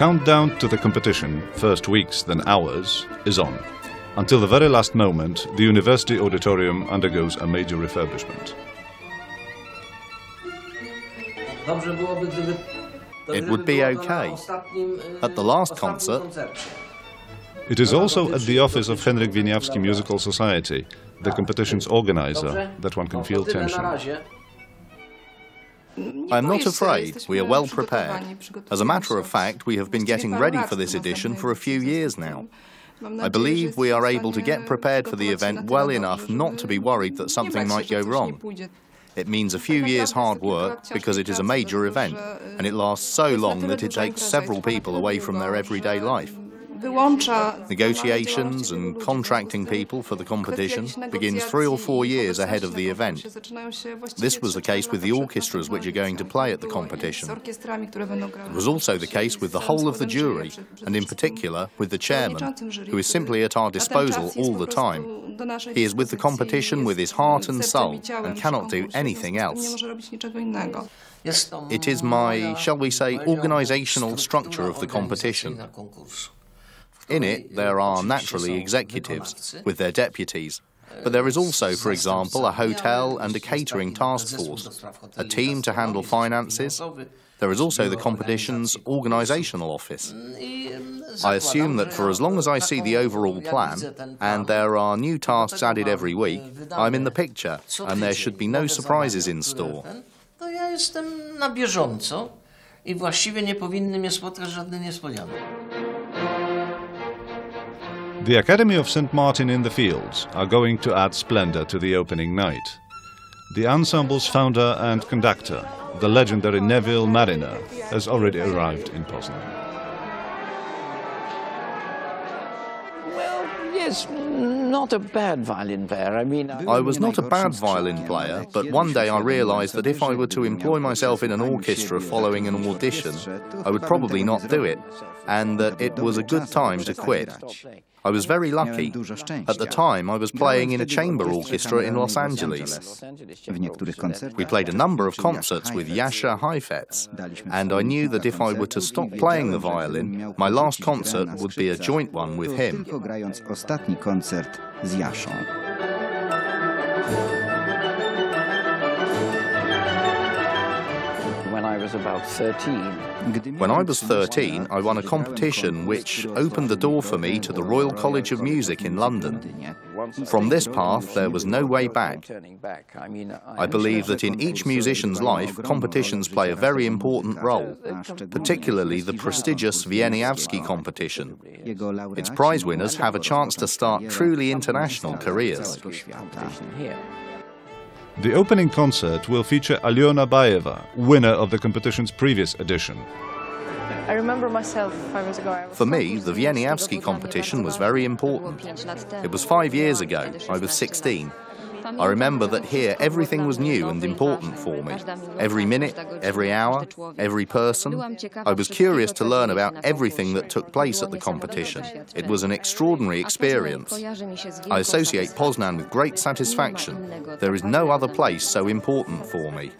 countdown to the competition, first weeks then hours, is on. Until the very last moment, the university auditorium undergoes a major refurbishment. It would be okay. At the last concert, it is also at the office of Henryk Wieniawski Musical Society, the competition's organizer, that one can feel tension. I am not afraid. We are well prepared. As a matter of fact, we have been getting ready for this edition for a few years now. I believe we are able to get prepared for the event well enough not to be worried that something might go wrong. It means a few years' hard work because it is a major event, and it lasts so long that it takes several people away from their everyday life. Negotiations and contracting people for the competition begins 3 or 4 years ahead of the event. This was the case with the orchestras which are going to play at the competition. It was also the case with the whole of the jury, and in particular with the chairman, who is simply at our disposal all the time. He is with the competition with his heart and soul and cannot do anything else. It is my, shall we say, organisational structure of the competition. In it, there are naturally executives with their deputies, but there is also, for example, a hotel and a catering task force, a team to handle finances. There is also the competition's organisational office. I assume that for as long as I see the overall plan, and there are new tasks added every week, I'm in the picture, and there should be no surprises in store. The Academy of St. Martin in the Fields are going to add splendour to the opening night. The ensemble's founder and conductor, the legendary Neville Marriner, has already arrived in Poznan. Well, yes, not a bad violin player. I was not a bad violin player, but one day I realised that if I were to employ myself in an orchestra following an audition, I would probably not do it, and that it was a good time to quit. I was very lucky. At the time, I was playing in a chamber orchestra in Los Angeles. We played a number of concerts with Jascha Heifetz, and I knew that if I were to stop playing the violin, my last concert would be a joint one with him. When I was about 13. When I was 13, I won a competition which opened the door for me to the Royal College of Music in London. From this path, there was no way back. I believe that in each musician's life, competitions play a very important role, particularly the prestigious Wieniawski competition. Its prize winners have a chance to start truly international careers. The opening concert will feature Aliona Baeva, winner of the competition's previous edition. I remember myself 5 years ago. For me, the Wieniawski competition was very important. It was 5 years ago. I was 16. I remember that here everything was new and important for me. Every minute, every hour, every person. I was curious to learn about everything that took place at the competition. It was an extraordinary experience. I associate Poznan with great satisfaction. There is no other place so important for me.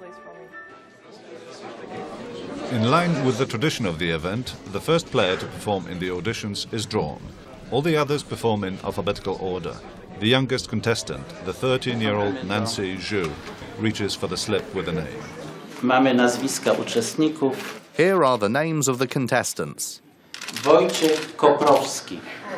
In line with the tradition of the event, the first player to perform in the auditions is drawn. All the others perform in alphabetical order. The youngest contestant, the 13-year-old Nancy Zhu, reaches for the slip with a name. Mamy nazwiska uczestników. Here are the names of the contestants. Wojciech Koprowski.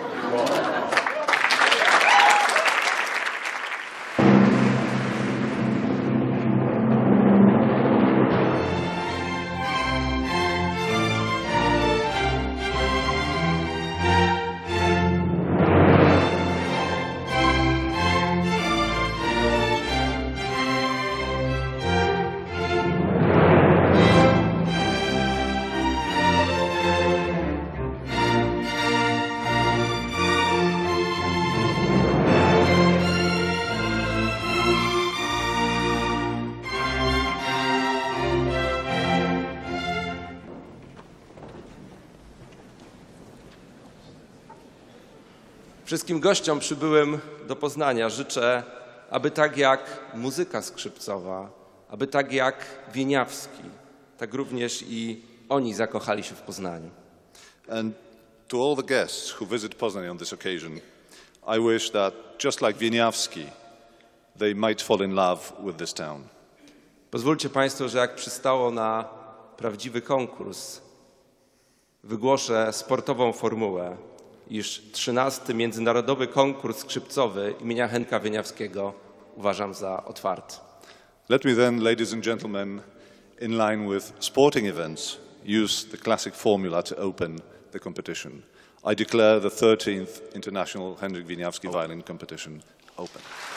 Wszystkim gościom przybyłym do Poznania życzę, aby tak jak muzyka skrzypcowa, aby tak jak Wieniawski, tak również i oni zakochali się w Poznaniu. And to all the guests who visit Poznań on this occasion, I wish that, just like Wieniawski, they might fall in love with this town. Pozwólcie Państwo, że jak przystało na prawdziwy konkurs, wygłoszę sportową formułę, iż 13. Międzynarodowy Konkurs Skrzypcowy imienia Henka Wieniawskiego uważam za otwarty. Let me then, ladies and gentlemen, in line with sporting events, use the classic formula to open the competition. I declare the 13th International Henryk Wieniawski Violin Competition open.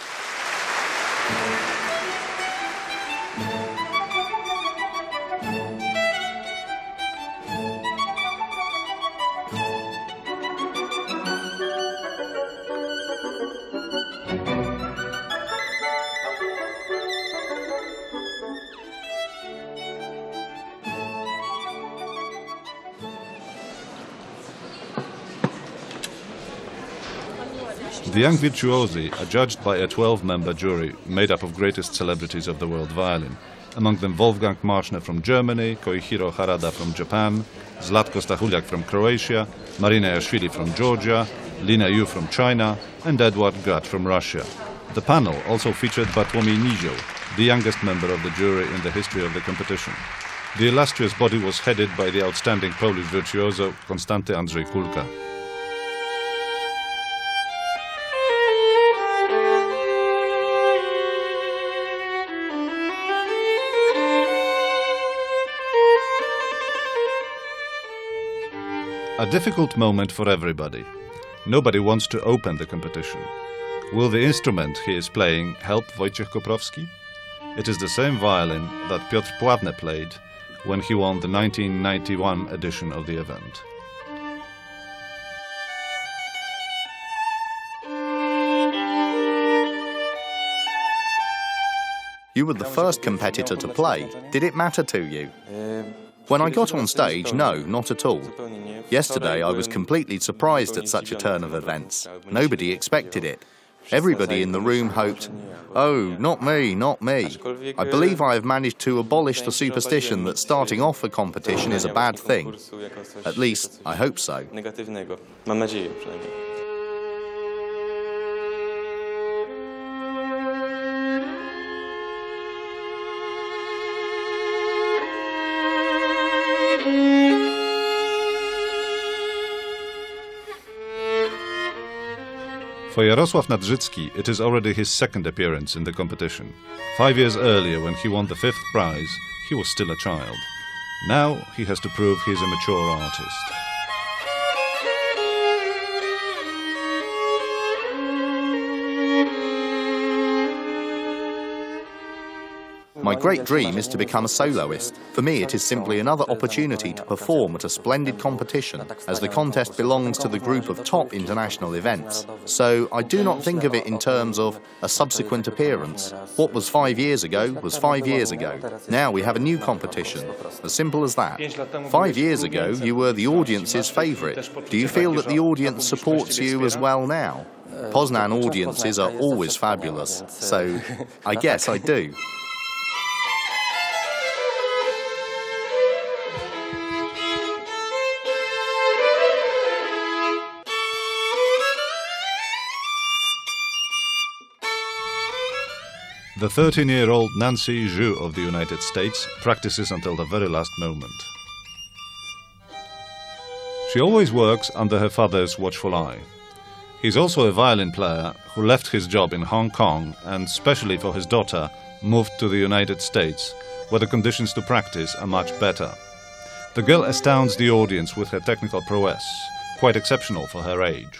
The young virtuosi are judged by a 12-member jury made up of greatest celebrities of the world violin, among them Wolfgang Marschner from Germany, Koichiro Harada from Japan, Zlatko Stachuliak from Croatia, Marina Yashvili from Georgia, Lina Yu from China, and Edward Grat from Russia. The panel also featured Bartłomiej Nizioł, the youngest member of the jury in the history of the competition. The illustrious body was headed by the outstanding Polish virtuoso Konstanty Andrzej Kulka. A difficult moment for everybody. Nobody wants to open the competition. Will the instrument he is playing help Wojciech Koprowski? It is the same violin that Piotr Pławny played when he won the 1991 edition of the event. You were the first competitor to play. Did it matter to you? When I got on stage, no, not at all. Yesterday I was completely surprised at such a turn of events. Nobody expected it. Everybody in the room hoped, oh, not me, not me. I believe I have managed to abolish the superstition that starting off a competition is a bad thing. At least, I hope so. For Jarosław Nadrzycki, it is already his second appearance in the competition. 5 years earlier, when he won the 5th prize, he was still a child. Now he has to prove he is a mature artist. My great dream is to become a soloist. For me, it is simply another opportunity to perform at a splendid competition, as the contest belongs to the group of top international events. So I do not think of it in terms of a subsequent appearance. What was 5 years ago was 5 years ago. Now we have a new competition. As simple as that. 5 years ago, you were the audience's favourite. Do you feel that the audience supports you as well now? Poznan audiences are always fabulous, so I guess I do. The 13-year-old Nancy Zhu of the United States practices until the very last moment. She always works under her father's watchful eye. He's also a violin player who left his job in Hong Kong and, specially for his daughter, moved to the United States, where the conditions to practice are much better. The girl astounds the audience with her technical prowess, quite exceptional for her age.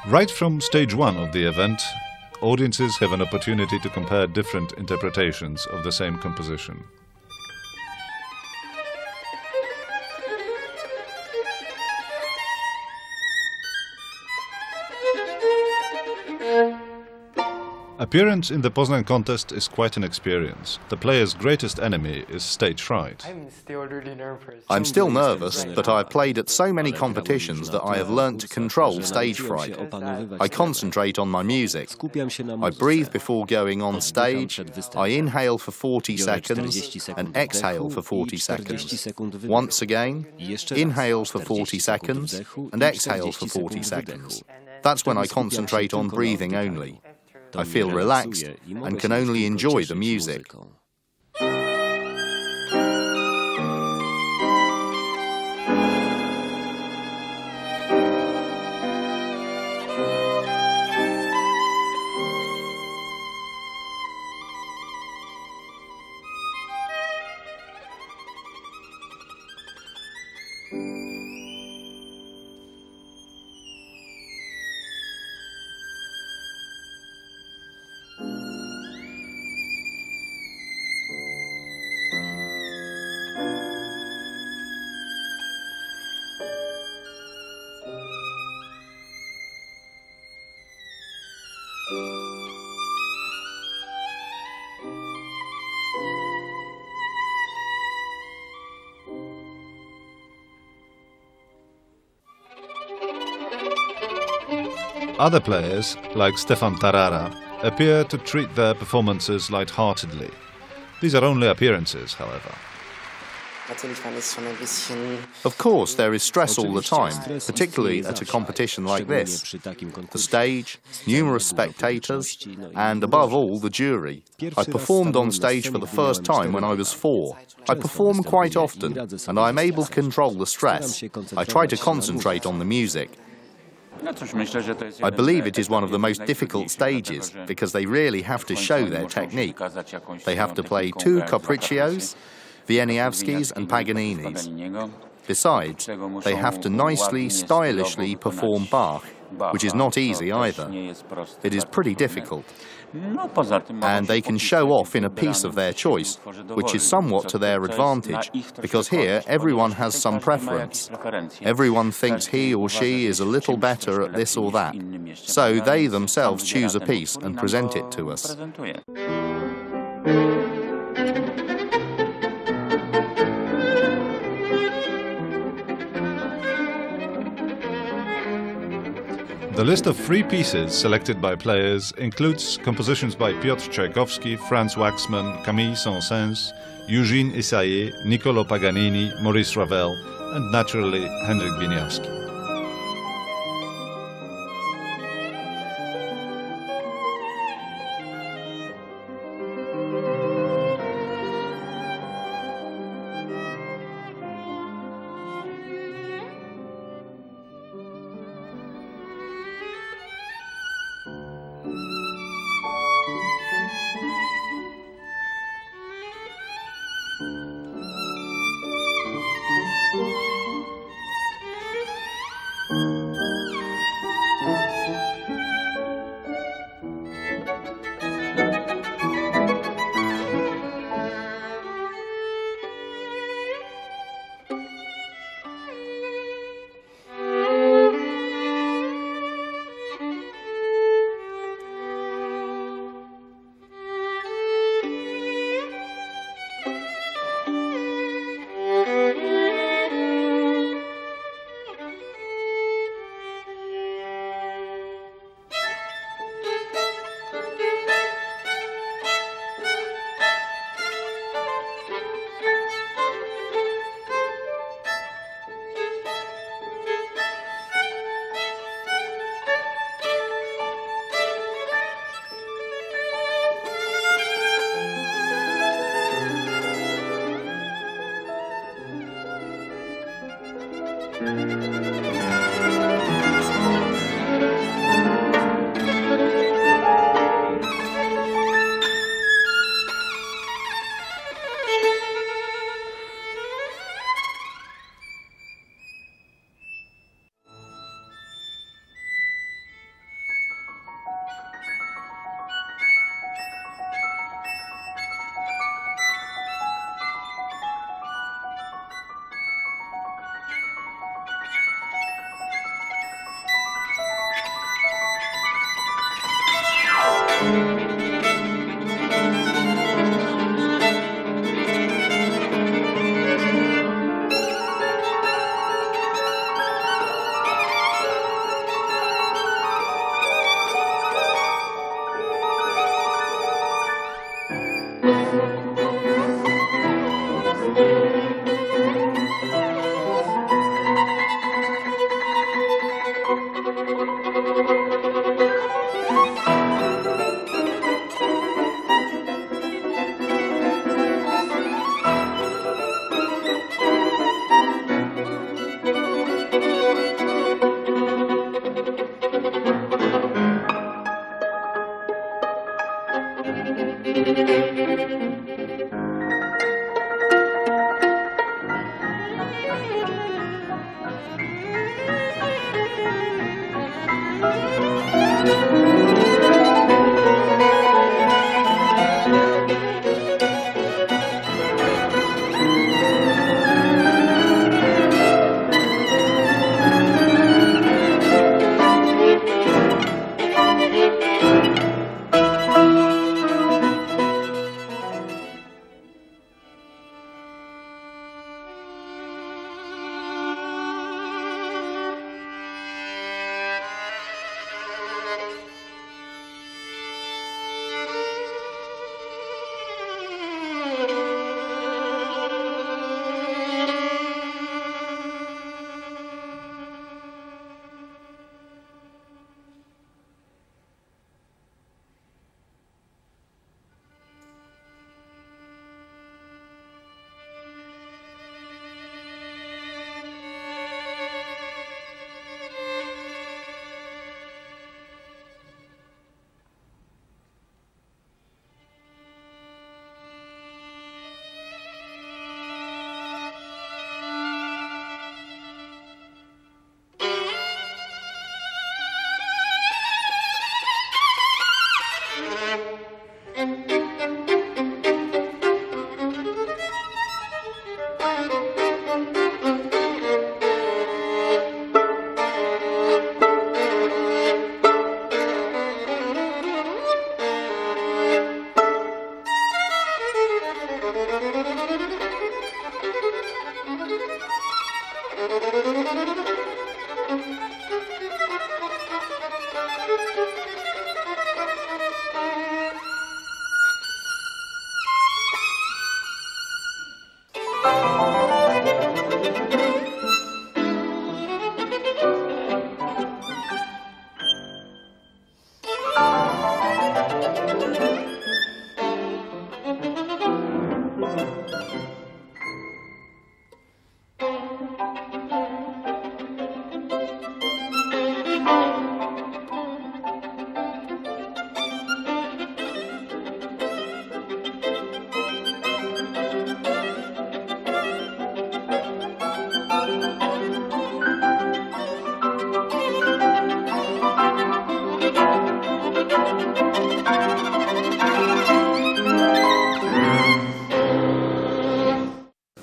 Right from stage one of the event, audiences have an opportunity to compare different interpretations of the same composition. Appearance in the Poznań contest is quite an experience. The player's greatest enemy is stage fright. I'm still nervous, but I've played at so many competitions that I have learnt to control stage fright. I concentrate on my music. I breathe before going on stage. I inhale for 40 seconds and exhale for 40 seconds. Once again, inhale for 40 seconds and exhale for 40 seconds. That's when I concentrate on breathing only. I feel relaxed and can only enjoy the music. Other players, like Stefan Tarara, appear to treat their performances light-heartedly. These are only appearances, however. Of course, there is stress all the time, particularly at a competition like this. The stage, numerous spectators, and above all, the jury. I performed on stage for the first time when I was 4. I perform quite often, and I am able to control the stress. I try to concentrate on the music. I believe it is one of the most difficult stages because they really have to show their technique. They have to play 2 capriccios, Wieniawskis and Paganinis. Besides, they have to nicely, stylishly perform Bach, which is not easy either. It is pretty difficult. And they can show off in a piece of their choice, which is somewhat to their advantage, because here everyone has some preference. Everyone thinks he or she is a little better at this or that, so they themselves choose a piece and present it to us. The list of free pieces selected by players includes compositions by Piotr Tchaikovsky, Franz Waxman, Camille Saint-Saëns, Eugène Ysaÿe, Niccolò Paganini, Maurice Ravel, and naturally Henryk Wieniawski.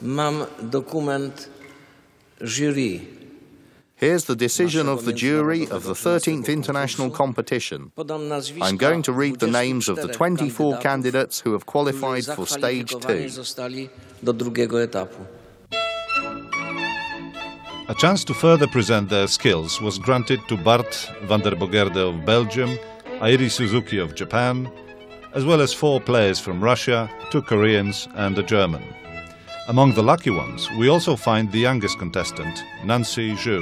mam dokument jury. Here's the decision of the jury of the 13th International Competition. I'm going to read the names of the 24 candidates who have qualified for Stage 2. A chance to further present their skills was granted to Bart van der Bogerde of Belgium, Airi Suzuki of Japan, as well as 4 players from Russia, 2 Koreans and a German. Among the lucky ones, we also find the youngest contestant, Nancy Zhu.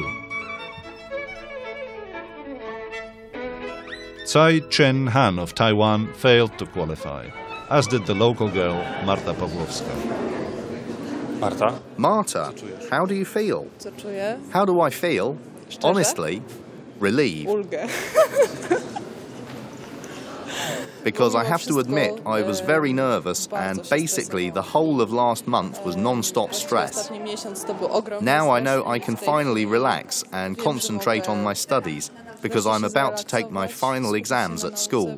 Tsai Chen-han of Taiwan failed to qualify, as did the local girl, Marta Pawłowska. Marta, how do you feel? How do I feel? Honestly, relieved. Because I have to admit I was very nervous and basically the whole of last month was non-stop stress. Now I know I can finally relax and concentrate on my studies because I'm about to take my final exams at school.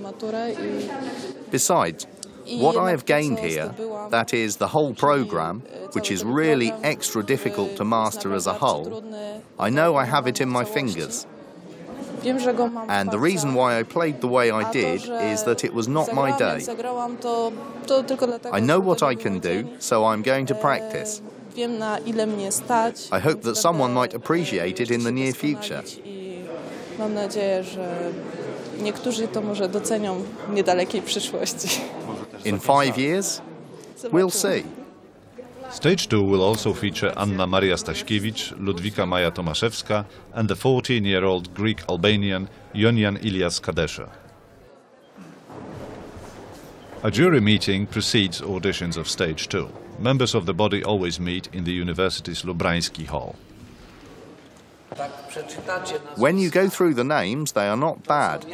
Besides, what I have gained here, that is the whole program, which is really extra difficult to master as a whole, I know I have it in my fingers. And the reason why I played the way I did is that it was not my day. I know what I can do, so I'm going to practice. I hope that someone might appreciate it in the near future. In 5 years, we'll see. Stage 2 will also feature Anna Maria Staśkiewicz, Ludwika Maja Tomaszewska and the 14-year-old Greek-Albanian Ionian Ilias Kadesha. A jury meeting precedes auditions of Stage 2. Members of the body always meet in the university's Lubrański Hall. When you go through the names, they are not bad.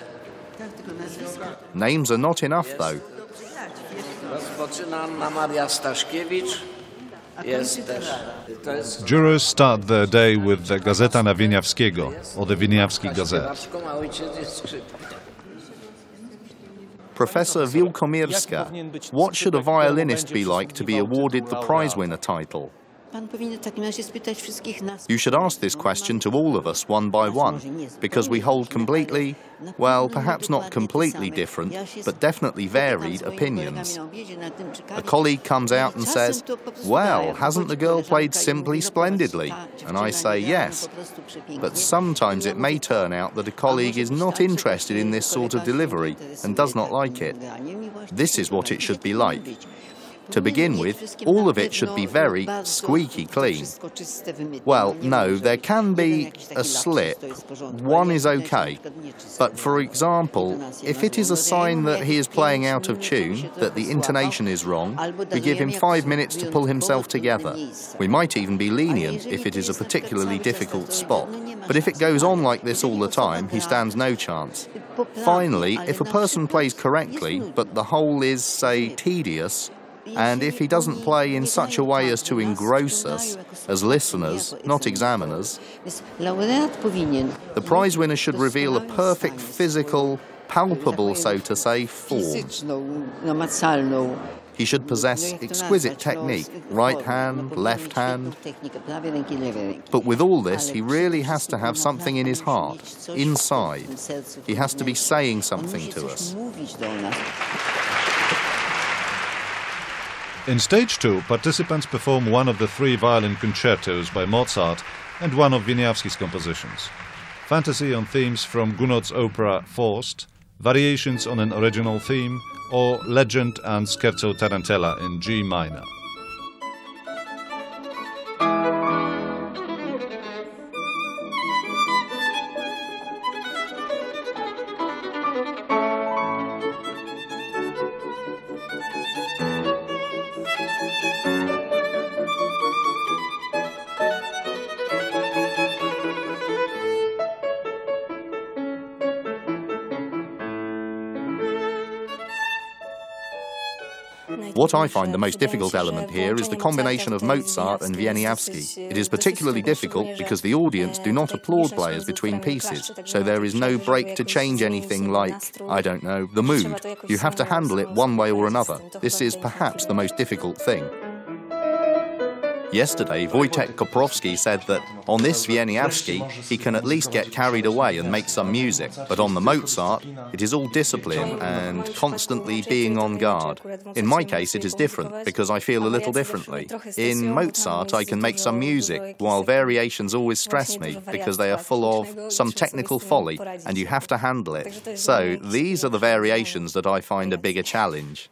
Names are not enough, though. Jurors start their day with the Gazeta na Wieniawskiego, or the Wieniawski Gazette. Professor Wilkomirska, what should a violinist be like to be awarded the prize winner title? You should ask this question to all of us one by one, because we hold completely, well, perhaps not completely different, but definitely varied opinions. A colleague comes out and says, well, hasn't the girl played simply splendidly? And I say yes. But sometimes it may turn out that a colleague is not interested in this sort of delivery and does not like it. This is what it should be like. To begin with, all of it should be very squeaky clean. Well, no, there can be a slip. One is okay. But for example, if it is a sign that he is playing out of tune, that the intonation is wrong, we give him 5 minutes to pull himself together. We might even be lenient if it is a particularly difficult spot. But if it goes on like this all the time, he stands no chance. Finally, if a person plays correctly, but the whole is, say, tedious, and if he doesn't play in such a way as to engross us, as listeners, not examiners, the prize winner should reveal a perfect physical, palpable, so to say, form. He should possess exquisite technique, right hand, left hand. But with all this, he really has to have something in his heart, inside. He has to be saying something to us. In Stage 2, participants perform one of the 3 violin concertos by Mozart and one of Wieniawski's compositions. Fantasy on themes from Gounod's opera Faust, variations on an original theme, or Legend and Scherzo Tarantella in G minor. What I find the most difficult element here is the combination of Mozart and Wieniawski. It is particularly difficult because the audience do not applaud players between pieces, so there is no break to change anything like, I don't know, the mood. You have to handle it one way or another. This is perhaps the most difficult thing. Yesterday, Wojtek Koprowski said that on this Wieniawski, he can at least get carried away and make some music. But on the Mozart, it is all discipline and constantly being on guard. In my case, it is different, because I feel a little differently. In Mozart, I can make some music, while variations always stress me, because they are full of some technical folly, and you have to handle it. So, these are the variations that I find a bigger challenge.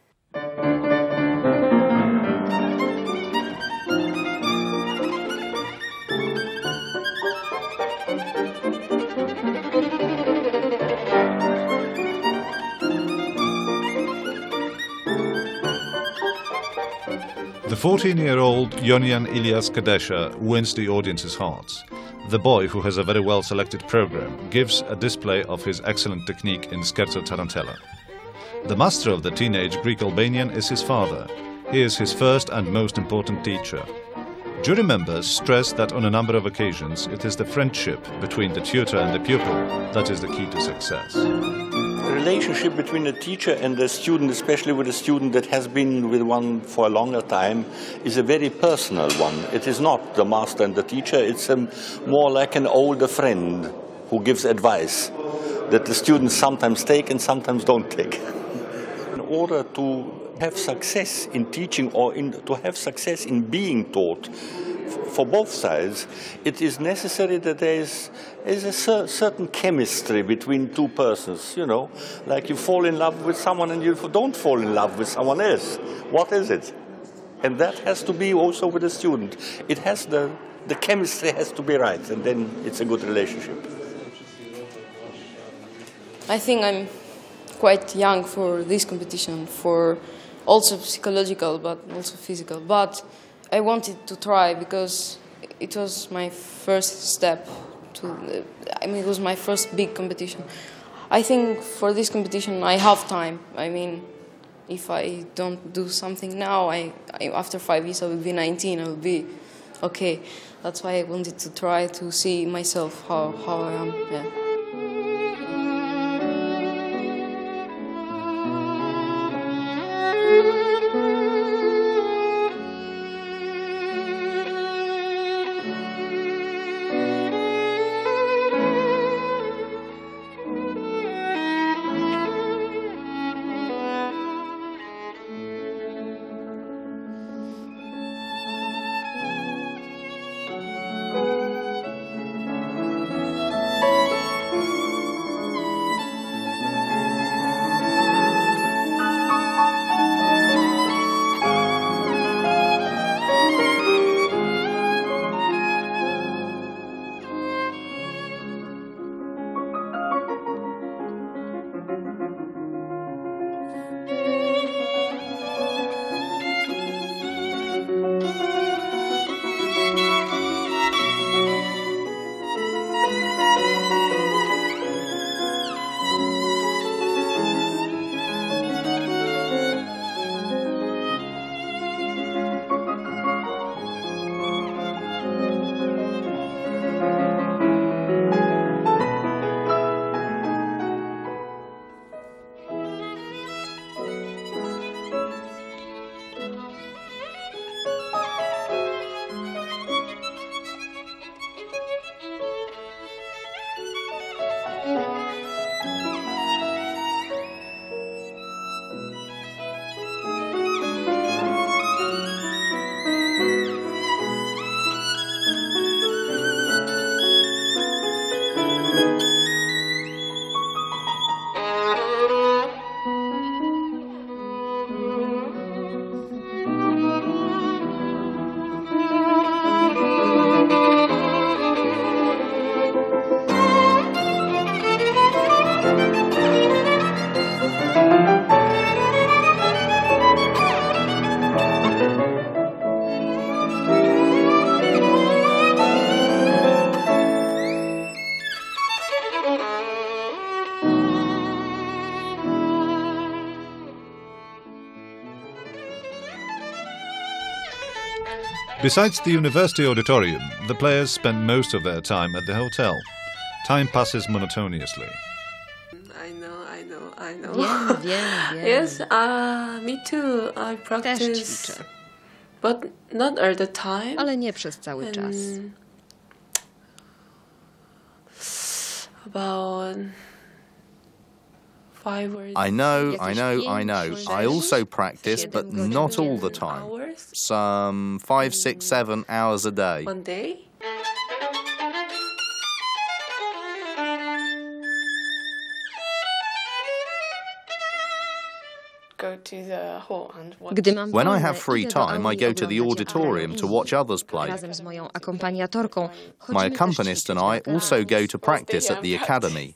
The 14-year-old Ionian Ilias Kadesha wins the audience's hearts. The boy, who has a very well-selected program, gives a display of his excellent technique in Scherzo Tarantella. The master of the teenage Greek Albanian is his father. He is his first and most important teacher. Jury members stress that on a number of occasions it is the friendship between the tutor and the pupil that is the key to success. The relationship between a teacher and a student, especially with a student that has been with one for a longer time, is a very personal one. It is not the master and the teacher, it's more like an older friend who gives advice that the students sometimes take and sometimes don't take. In order to have success in teaching or to have success in being taught, for both sides, it is necessary that there is a certain chemistry between two persons, you know, like you fall in love with someone and you don't fall in love with someone else. What is it? And that has to be also with the student. It has the chemistry has to be right, and then it's a good relationship. I think I'm quite young for this competition, for also psychological but also physical. But I wanted to try because it was my first step to, it was my first big competition. I think for this competition I have time. I mean, if I don't do something now, after 5 years I will be 19, I will be okay. That's why I wanted to try to see myself how I am. Yeah. Besides the university auditorium, the players spend most of their time at the hotel. Time passes monotonously. I know. Yeah. Yes, me too. I practice but not all the time. Ale nie przez cały czas. About 5 or I know. I also practice, but not all the time. Some 5, 6, 7 hours a day. one day. Go to the hall and watch. Gdy mam When I wolne, have free idę do time, I auli go to the oglądać auditorium to watch others play. Razem z moją akompaniatorką. My Chodzimy też accompanist ćwiczyć and na I teatr. also go to practice at the academy.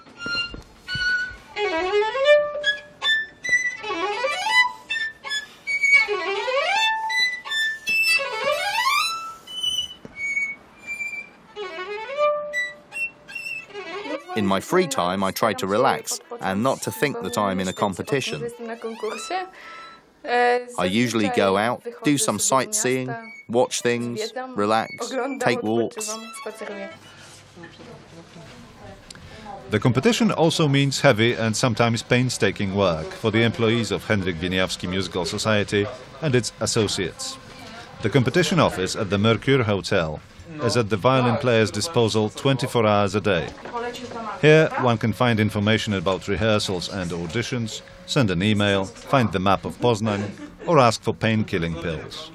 In my free time, I try to relax and not to think that I'm in a competition. I usually go out, do some sightseeing, watch things, relax, take walks. The competition also means heavy and sometimes painstaking work for the employees of Henryk Wieniawski Musical Society and its associates. The competition office at the Mercure Hotel is at the violin player's disposal 24 hours a day. Here one can find information about rehearsals and auditions, send an email, find the map of Poznań, or ask for pain-killing pills.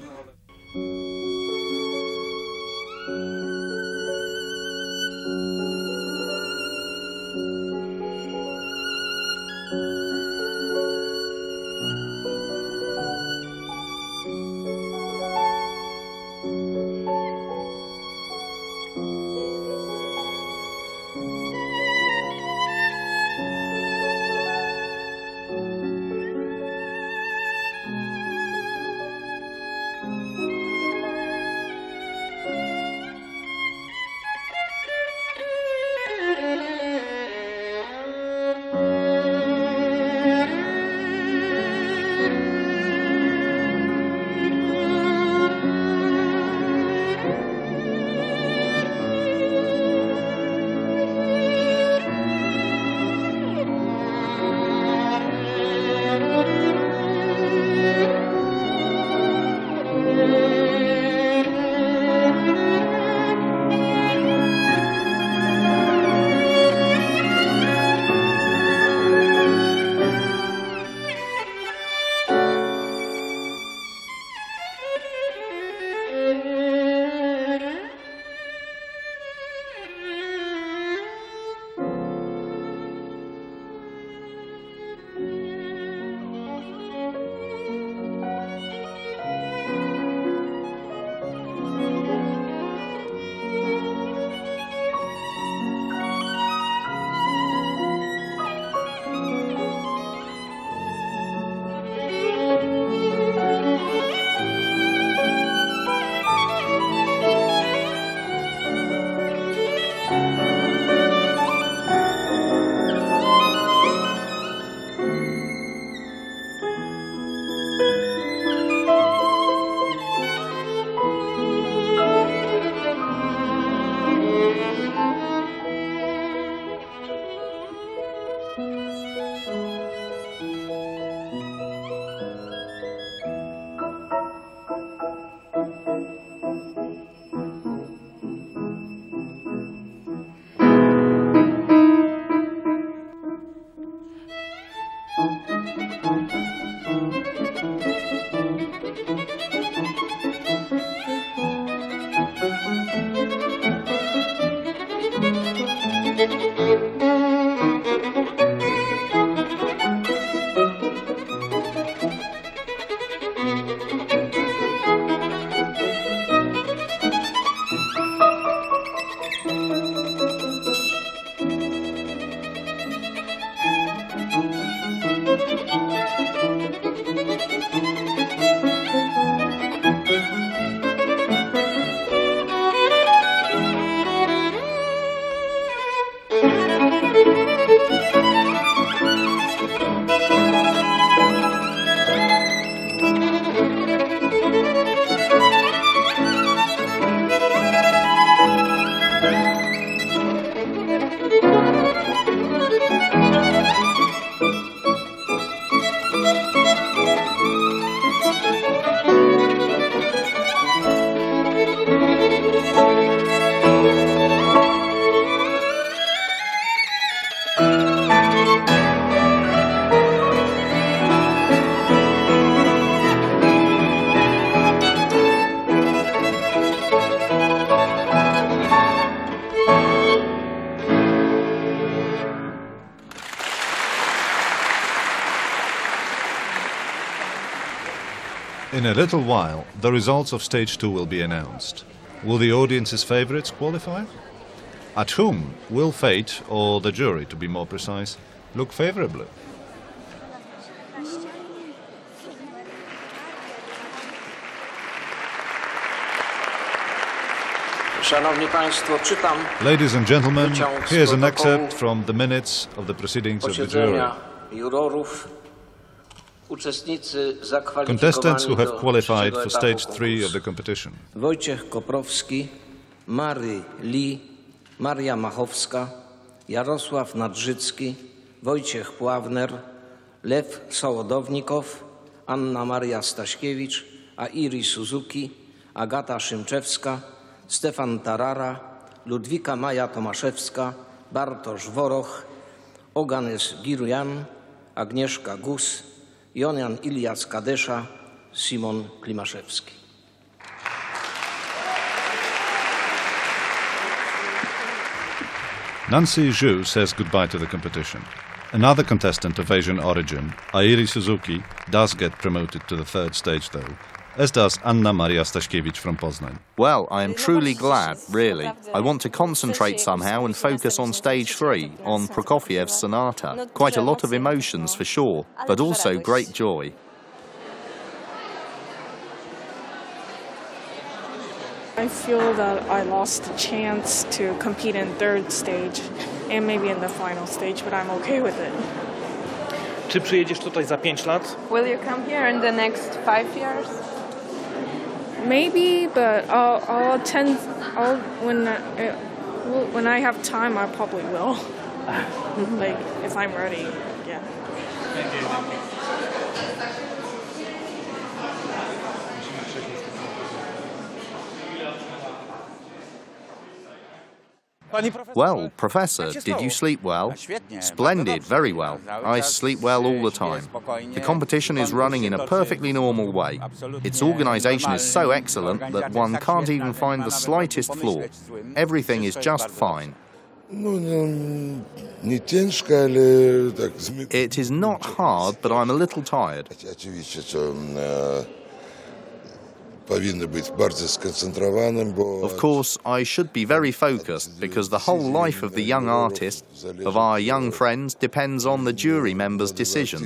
In a little while, the results of Stage 2 will be announced. Will the audience's favourites qualify? At whom will fate, or the jury to be more precise, look favourably? Szanowni Państwo, czytam Ladies and gentlemen, here's an excerpt from the minutes of the proceedings of the jury. jurorów. Contestants who have qualified for Stage 3 of the competition. Wojciech Koprowski, Mary Lee, Maria Machowska, Jarosław Nadrzycki, Wojciech Pławner, Lew Sołodownikow, Anna Maria Staśkiewicz, Airi Suzuki, Agata Szymczewska, Stefan Tarara, Ludwika Maja Tomaszewska, Bartosz Woroch, Oganes Girjan, Agnieszka Gus, Jonian Ilias Kadesza, Simon Klimaszewski. Nancy Zhu says goodbye to the competition. Another contestant of Asian origin, Airi Suzuki, does get promoted to the third stage though, as does Anna Maria Staśkiewicz from Poznań. Well, I am truly glad, really. I want to concentrate somehow and focus on Stage 3, on Prokofiev's sonata. Quite a lot of emotions for sure, but also great joy. I feel that I lost the chance to compete in third stage and maybe in the final stage, but I'm okay with it. Czy przyjedziesz tutaj za 5 lat? Will you come here in the next 5 years? Maybe, but I'll attend. When I have time, I probably will. Like if I'm ready, yeah. Thank you. Well, Professor, did you sleep well? Splendid, very well. I sleep well all the time. The competition is running in a perfectly normal way. Its organisation is so excellent that one can't even find the slightest flaw. Everything is just fine. It is not hard, but I'm a little tired. Of course, I should be very focused because the whole life of the young artist, of our young friends, depends on the jury members' decision.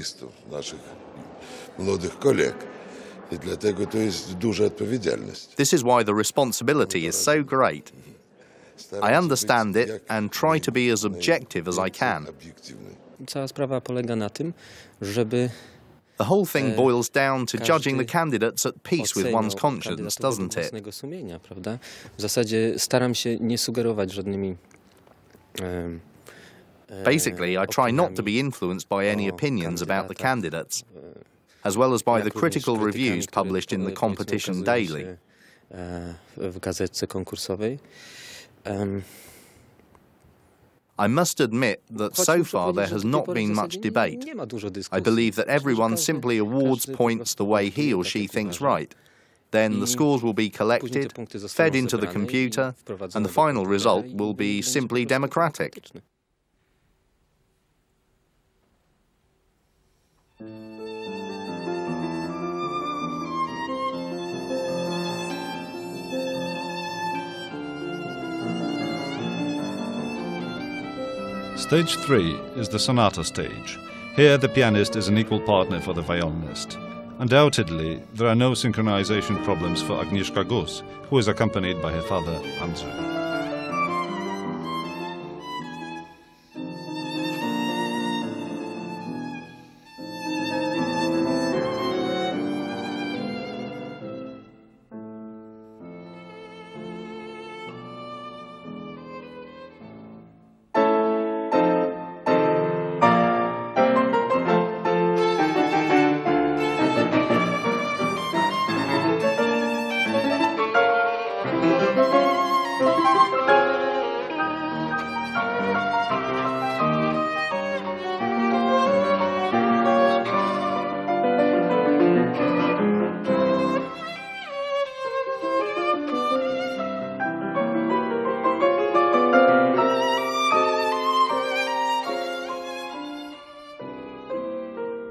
This is why the responsibility is so great. I understand it and try to be as objective as I can. Cała sprawa polega na tym, żeby The whole thing boils down to judging the candidates at peace with one's conscience, doesn't it? W zasadzie staram się nie sugerować żadnymi. Basically, I try not to be influenced by any opinions about the candidates, as well as by the critical reviews published in the competition daily. W gazetce konkursowej. I must admit that so far there has not been much debate. I believe that everyone simply awards points the way he or she thinks right. Then the scores will be collected, fed into the computer, and the final result will be simply democratic. Stage 3 is the sonata stage. Here the pianist is an equal partner for the violinist. Undoubtedly, there are no synchronization problems for Agnieszka Gus, who is accompanied by her father, Andrzej.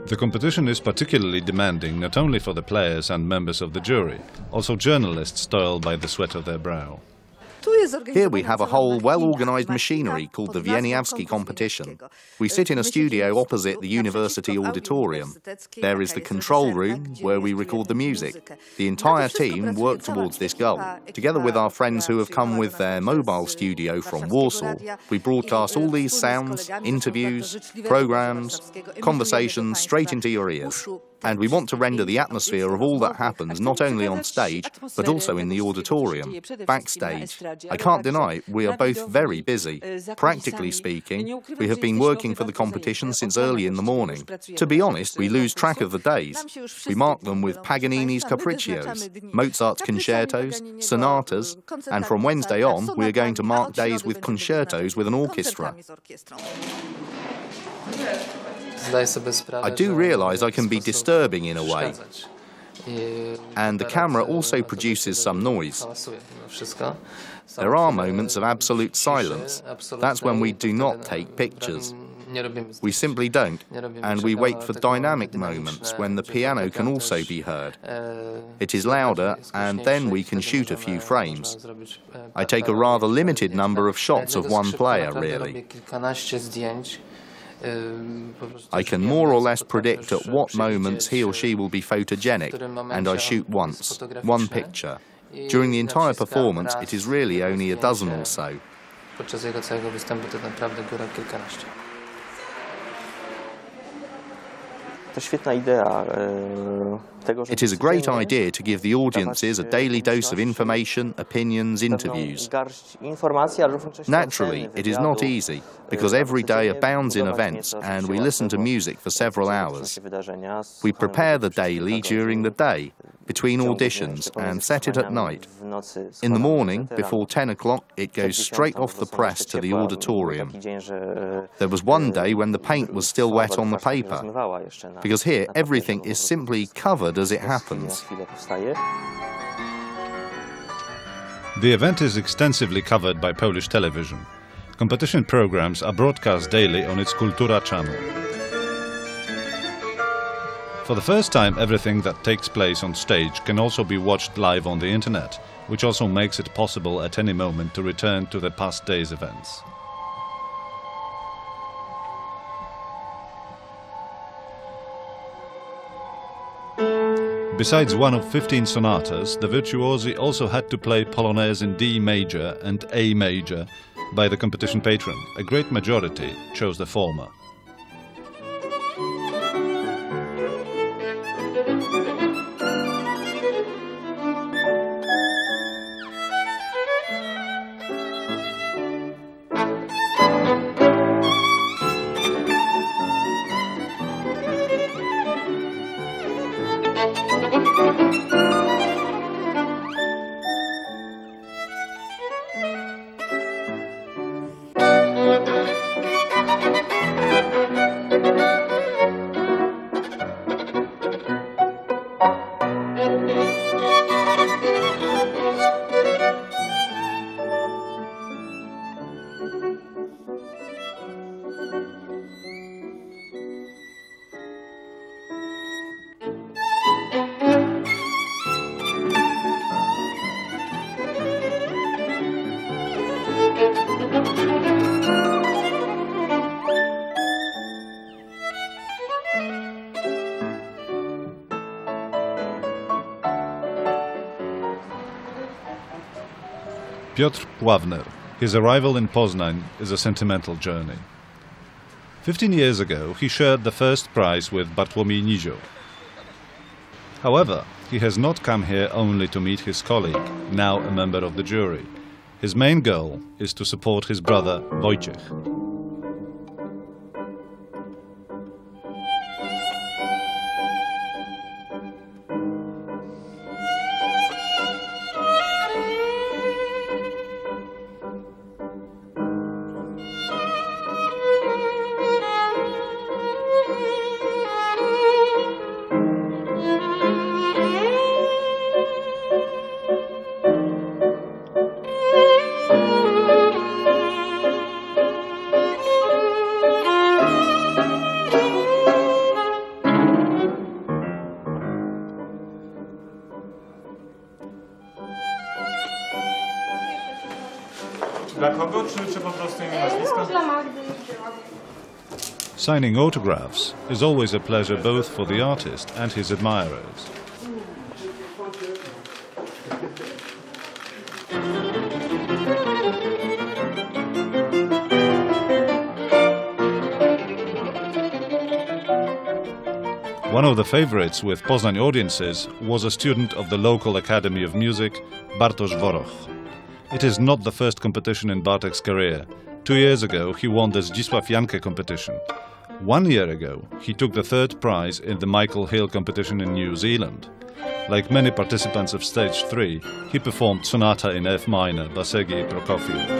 The competition is particularly demanding not only for the players and members of the jury, also journalists toil by the sweat of their brow. Here we have a whole well-organised machinery called the Wieniawski competition. We sit in a studio opposite the university auditorium. There is the control room where we record the music. The entire team work towards this goal. Together with our friends who have come with their mobile studio from Warsaw, we broadcast all these sounds, interviews, programmes, conversations straight into your ears. And we want to render the atmosphere of all that happens not only on stage, but also in the auditorium, backstage. I can't deny we are both very busy. Practically speaking, we have been working for the competition since early in the morning. To be honest, we lose track of the days. We mark them with Paganini's Capriccios, Mozart's concertos, sonatas, and from Wednesday on, we are going to mark days with concertos with an orchestra. I do realise I can be disturbing in a way, and the camera also produces some noise. There are moments of absolute silence. That's when we do not take pictures. We simply don't, and we wait for dynamic moments when the piano can also be heard. It is louder, and then we can shoot a few frames. I take a rather limited number of shots of one player, really. I can more or less predict at what moments he or she will be photogenic, and I shoot once, one picture. During the entire performance, it is really only a dozen or so. It is a great idea to give the audiences a daily dose of information, opinions, interviews. Naturally, it is not easy, because every day abounds in events and we listen to music for several hours. We prepare the daily during the day, between auditions, and set it at night. In the morning, before 10 o'clock, it goes straight off the press to the auditorium. There was one day when the paint was still wet on the paper, because here everything is simply covered as it happens. The event is extensively covered by Polish television. Competition programs are broadcast daily on its Kultura channel. For the first time, everything that takes place on stage can also be watched live on the internet, which also makes it possible at any moment to return to the past day's events. Besides one of 15 sonatas, the virtuosi also had to play Polonaise in D major and A major by the competition patron. A great majority chose the former. Piotr Pławner. His arrival in Poznań is a sentimental journey. 15 years ago, he shared the first prize with Bartłomiej Nizio. However, he has not come here only to meet his colleague, now a member of the jury. His main goal is to support his brother Wojciech. Dla kogo, czy po prostu imię, nazwisko? Signing autographs is always a pleasure both for the artist and his admirers. One of the favorites with Poznań audiences was a student of the local Academy of Music, Bartosz Woroch. It is not the first competition in Bartek's career. 2 years ago, he won the Zdzisław Janke competition. 1 year ago, he took the third prize in the Michael Hill competition in New Zealand. Like many participants of Stage 3, he performed Sonata in F minor by Sergei Prokofiev.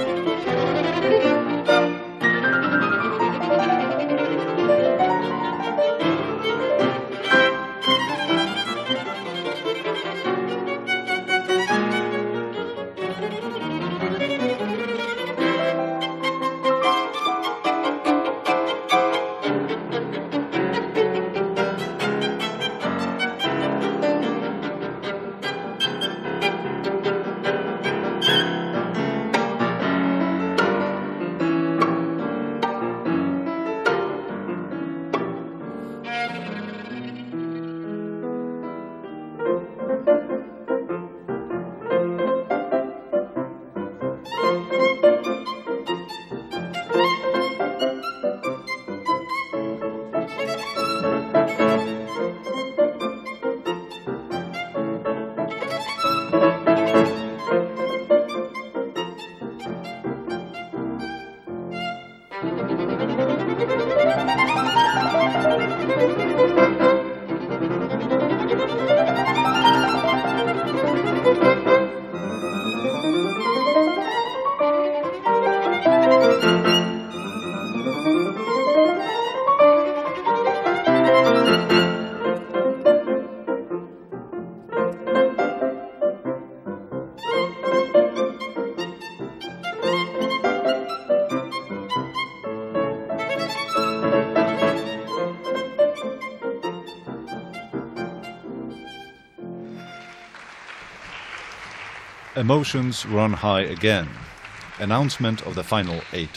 Emotions run high again. Announcement of the final 8.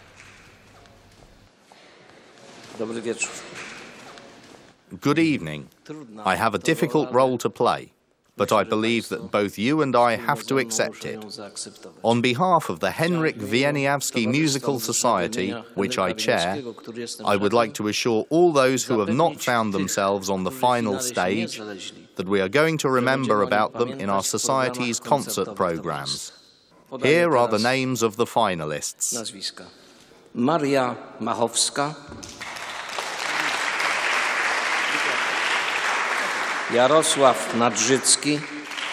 Dobry wieczór. Good evening. I have a difficult role to play, but I believe that both you and I have to accept it. On behalf of the Henryk Wieniawski Musical Society, which I chair, I would like to assure all those who have not found themselves on the final stage that we are going to remember about them in our society's concert programs. Here are the names of the finalists. Maria Machowska, Jarosław Nadrzycki,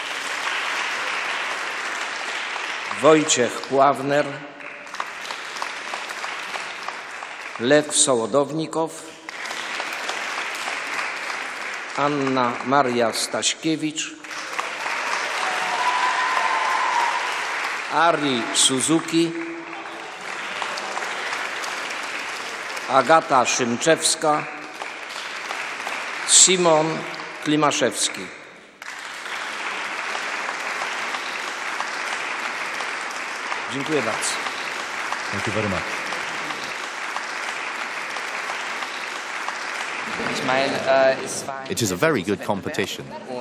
Wojciech Pławner, Lew Sołodownikow, Anna Maria Staśkiewicz, Ari Suzuki, Agata Szymczewska, Simon Klimaszewski. Dziękuję bardzo. Thank you very much. It is a very good competition.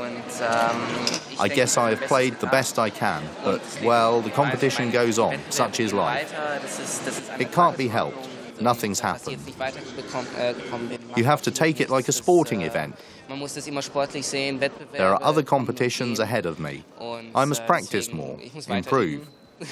I guess I have played the best I can, but, well, the competition goes on. Such is life. It can't be helped. Nothing's happened. You have to take it like a sporting event. There are other competitions ahead of me. I must practice more, improve.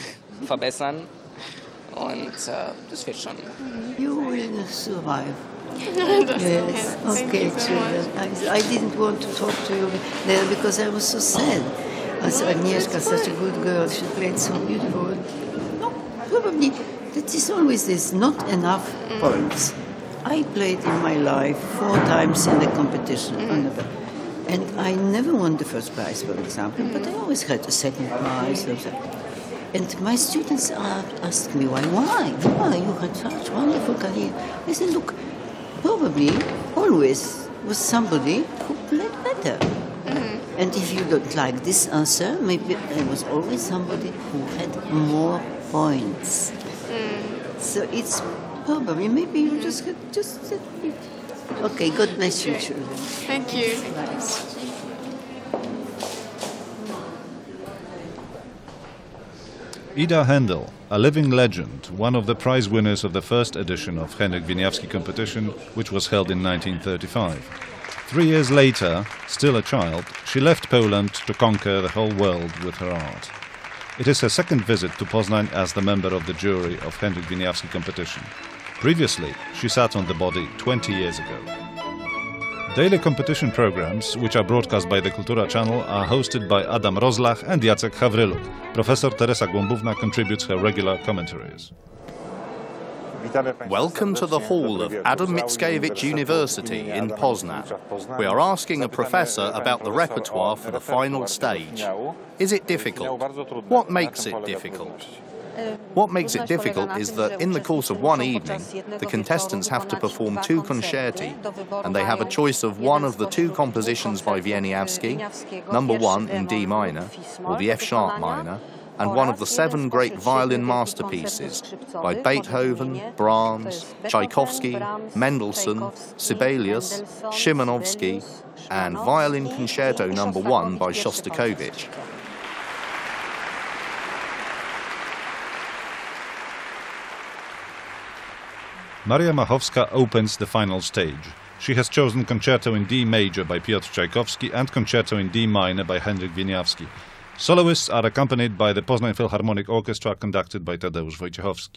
You will survive. Yes, okay, children. I didn't want to talk to you there because I was so sad. Agnieszka, such a good girl, she played so beautiful. No, probably that is always this, not enough points. I played in my life 4 times in the competition, and I never won the first prize, for example, but I always had a second prize. And my students asked me, why? You had such wonderful career. I said, look, probably always was somebody who played better. And if you don't like this answer, maybe there was always somebody who had more points. So it's probably, maybe you just had Okay, God bless you, children. Thank you. Nice. Ida Händel, a living legend, one of the prize winners of the first edition of Henryk Wieniawski competition, which was held in 1935. 3 years later, still a child, she left Poland to conquer the whole world with her art. It is her second visit to Poznań as the member of the jury of Henryk Wieniawski competition. Previously, she sat on the body 20 years ago. Daily competition programs, which are broadcast by the Kultura channel, are hosted by Adam Rozlach and Jacek Hawryluk. Professor Teresa Głąbówna contributes her regular commentaries. Welcome to the hall of Adam Mickiewicz University in Poznań. We are asking a professor about the repertoire for the final stage. Is it difficult? What makes it difficult? What makes it difficult is that in the course of one evening, the contestants have to perform 2 concerti, and they have a choice of one of the 2 compositions by Wieniawski, number 1 in D minor, or the F sharp minor, and one of the 7 great violin masterpieces by Beethoven, Brahms, Tchaikovsky, Mendelssohn, Sibelius, Szymanowski, and Violin Concerto number 1 by Shostakovich. Maria Machowska opens the final stage. She has chosen Concerto in D major by Piotr Tchaikovsky and Concerto in D minor by Henryk Wieniawski. Soloists are accompanied by the Poznań Philharmonic Orchestra conducted by Tadeusz Wojciechowski.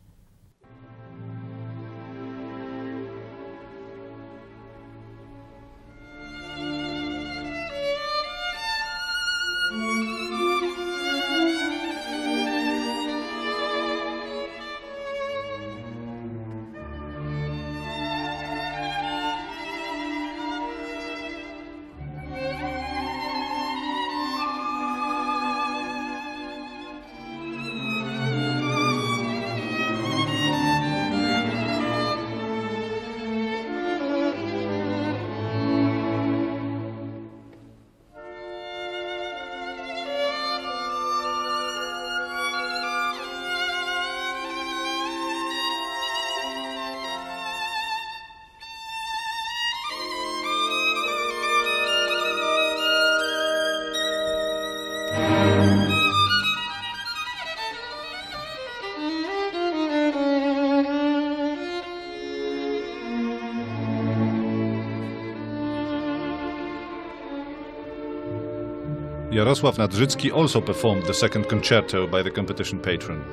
Jarosław Nadrzycki also performed the second concerto by the competition patron.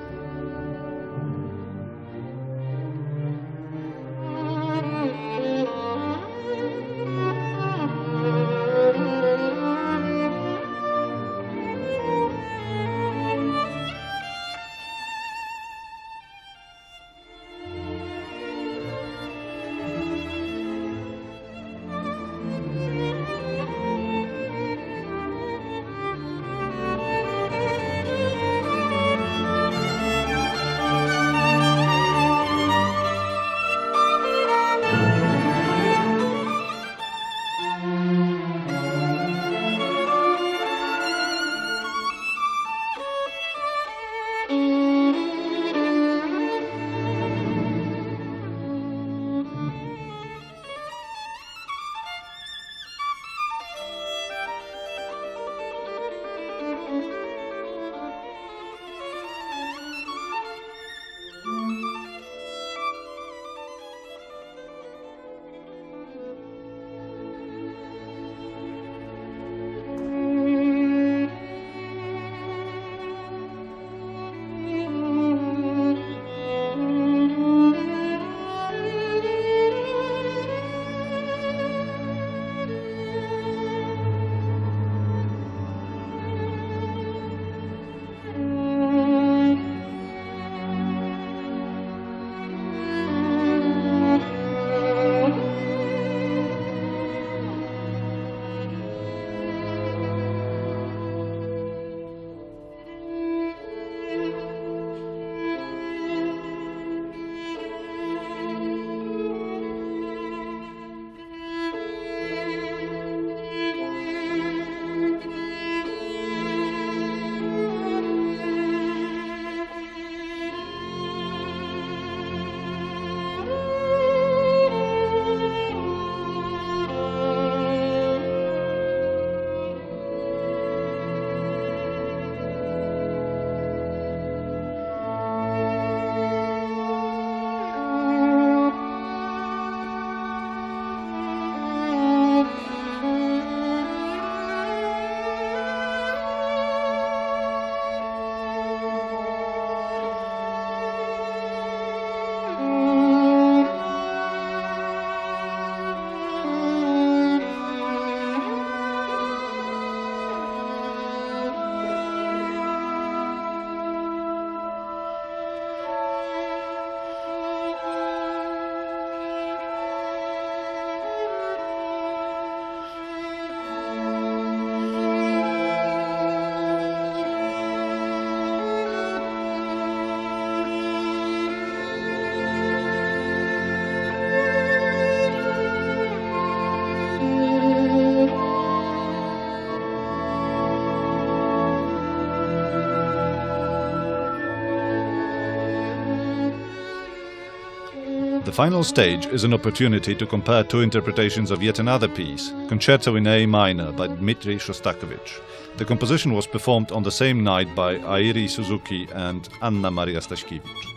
The final stage is an opportunity to compare two interpretations of yet another piece, Concerto in A minor by Dmitri Shostakovich. The composition was performed on the same night by Airi Suzuki and Anna Maria Staśkiewicz.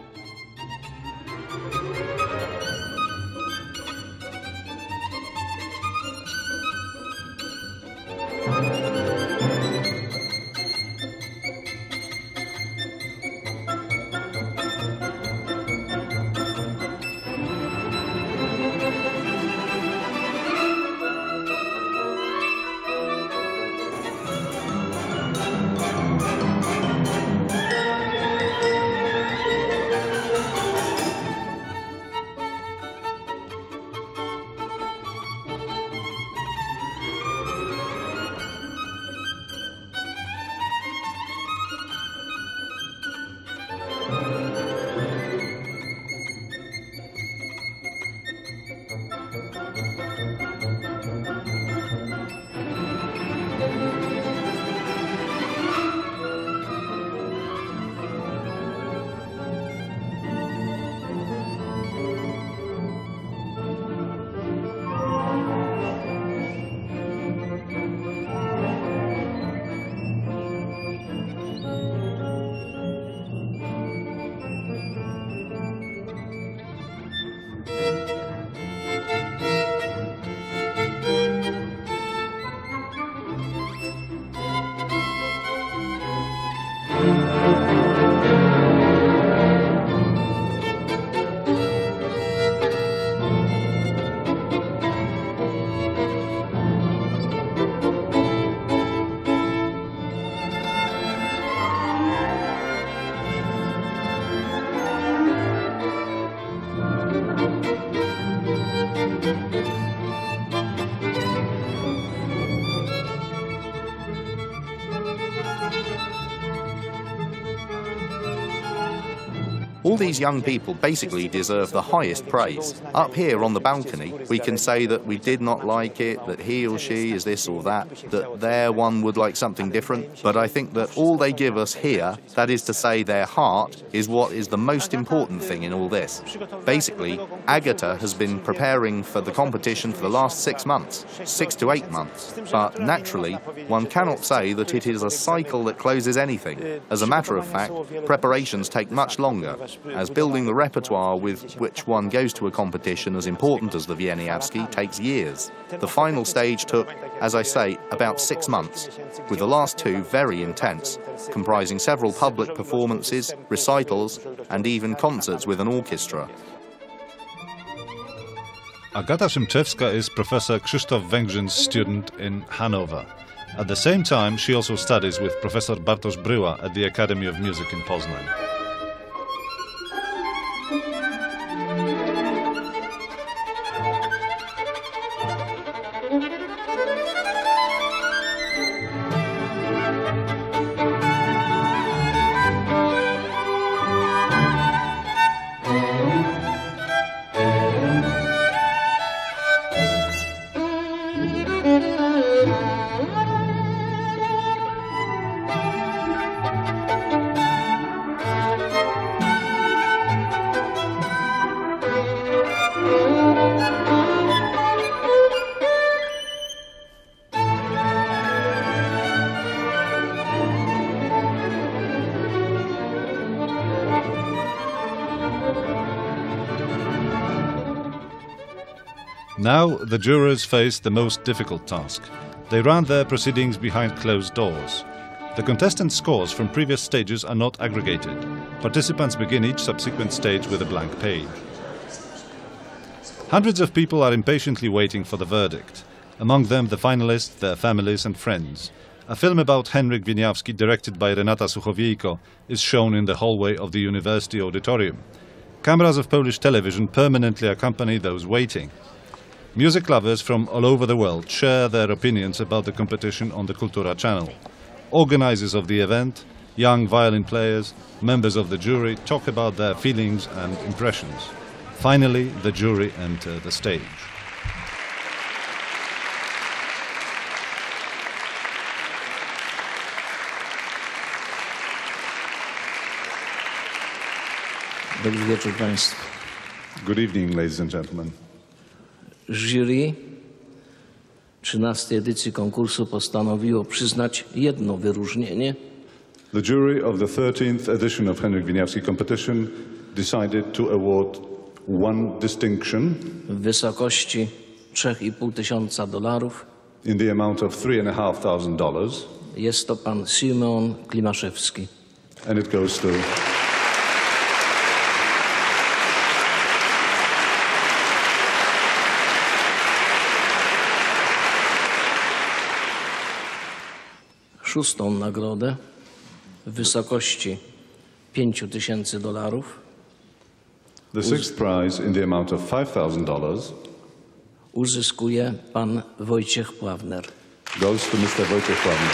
All these young people basically deserve the highest praise. Up here on the balcony, we can say that we did not like it, that he or she is this or that there one would like something different. But I think that all they give us here, that is to say their heart, is what is the most important thing in all this. Basically, Agata has been preparing for the competition for the last 6 months, 6 to 8 months. But naturally, one cannot say that it is a cycle that closes anything. As a matter of fact, preparations take much longer, as building the repertoire with which one goes to a competition as important as the Wieniawski takes years. The final stage took, as I say, about 6 months, with the last 2 very intense, comprising several public performances, recitals, and even concerts with an orchestra. Agata Szymczewska is Professor Krzysztof Węgrzyn's student in Hanover. At the same time, she also studies with Professor Bartosz Bryła at the Academy of Music in Poznań. Now the jurors face the most difficult task. They run their proceedings behind closed doors. The contestants' scores from previous stages are not aggregated. Participants begin each subsequent stage with a blank page. Hundreds of people are impatiently waiting for the verdict. Among them the finalists, their families and friends. A film about Henryk Wieniawski, directed by Renata Suchowiejko, is shown in the hallway of the University Auditorium. Cameras of Polish television permanently accompany those waiting. Music lovers from all over the world share their opinions about the competition on the Kultura channel. Organizers of the event, young violin players, members of the jury talk about their feelings and impressions. Finally, the jury enter the stage. Dobry wieczór Państwu. Good evening, ladies and gentlemen. Jury 13. edycji konkursu postanowiło przyznać jedno wyróżnienie. The jury of the 13th edition of Henryk Wieniawski competition decided to award one distinction w wysokości $3,500. in the amount of $3,500. Jest to pan Szymon Klimaszewski. And it goes to szóstą nagrodę w wysokości $5,000 the sixth prize in the amount of $5,000 uzyskuje pan Wojciech Pławner. goes to Mr. Wojciech Pławner.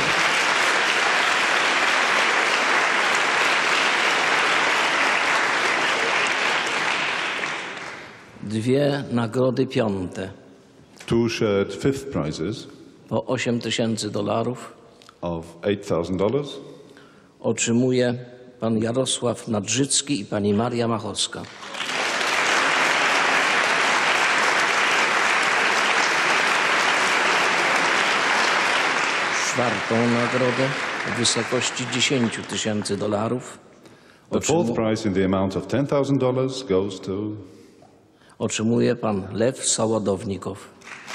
Dwie nagrody piąte Two shared fifth prizes po $8,000 of $8,000 otrzymuje pan Jarosław Nadrzycki i pani Maria Machowska. Czwartą nagrodę w wysokości $10,000 The fourth prize in the amount of $10,000 goes to otrzymuje pan Lew Saładownikow.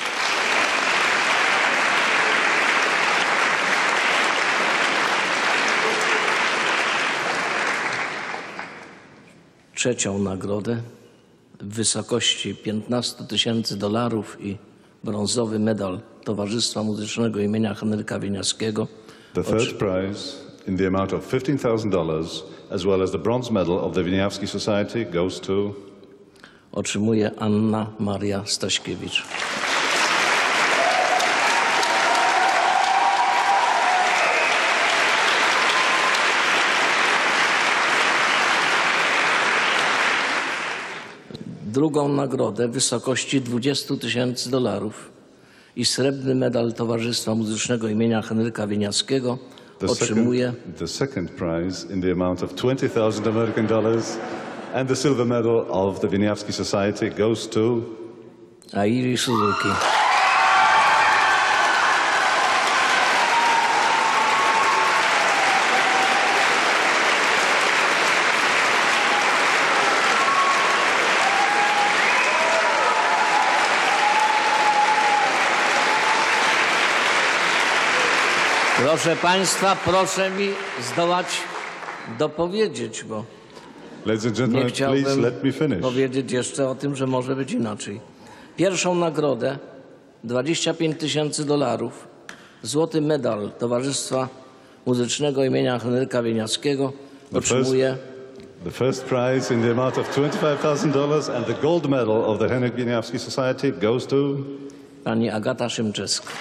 Trzecią nagrodę w wysokości $15,000 i brązowy medal Towarzystwa Muzycznego imienia Henryka Wieniawskiego. the third prize in the amount of $15,000 as well as the bronze medal of the Wieniawski Society goes to otrzymuje Anna Maria Staśkiewicz. Drugą nagrodę w wysokości $20,000 i srebrny medal Towarzystwa Muzycznego imienia Henryka Wieniawskiego otrzymuje the second prize in the amount of $20,000 American dollars and the silver medal of the Wieniawski Society goes to Airi Suzuki. Proszę państwa, proszę mi zdołać dopowiedzieć, bo Ladies and nie gentlemen, please chciałbym let me finish. powiedzieć jeszcze o tym, że może być inaczej. Pierwszą nagrodę, $25,000, złoty medal Towarzystwa Muzycznego imienia Henryka Wieniawskiego otrzymuje The first prize in the amount of $25,000 and the gold medal of the Henryk Wieniawski Society goes to pani Agata Szymczewska.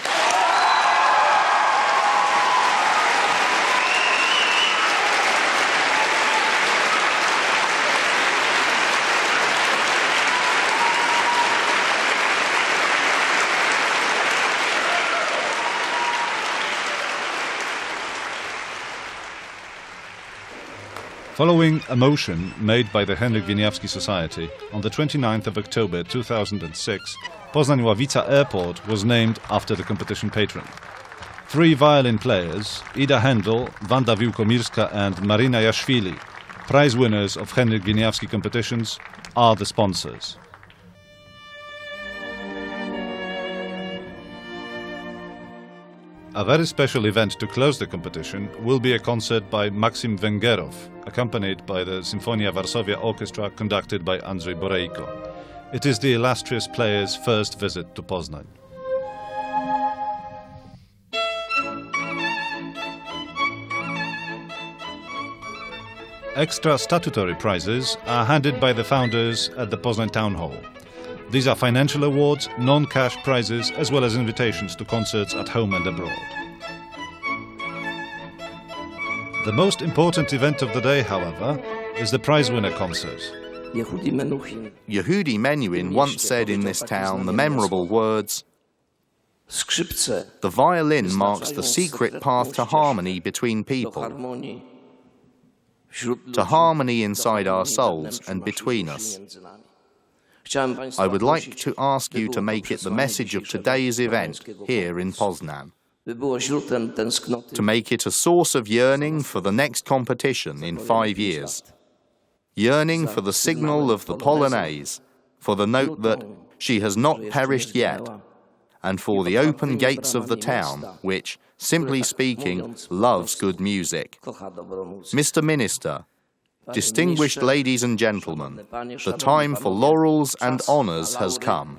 Following a motion made by the Henryk Wieniawski Society on the 29th of October 2006, Poznań-Ławica Airport was named after the competition patron. Three violin players, Ida Händel, Wanda Wiłkomirska and Marina Jaszwili, prize winners of Henryk Wieniawski competitions, are the sponsors. A very special event to close the competition will be a concert by Maksim Węgerow, accompanied by the Sinfonia Varsovia Orchestra conducted by Andrzej Borejko. It is the illustrious player's first visit to Poznań. Extra statutory prizes are handed by the founders at the Poznań Town Hall. These are financial awards, non-cash prizes, as well as invitations to concerts at home and abroad. The most important event of the day, however, is the prize winner concert. Yehudi Menuhin once said in this town the memorable words, "The violin marks the secret path to harmony between people, to harmony inside our souls and between us. I would like to ask you to make it the message of today's event here in Poznan. To make it a source of yearning for the next competition in 5 years. Yearning for the signal of the Polonaise, for the note that she has not perished yet, and for the open gates of the town, which, simply speaking, loves good music. Mr. Minister, distinguished ladies and gentlemen, the time for laurels and honours has come.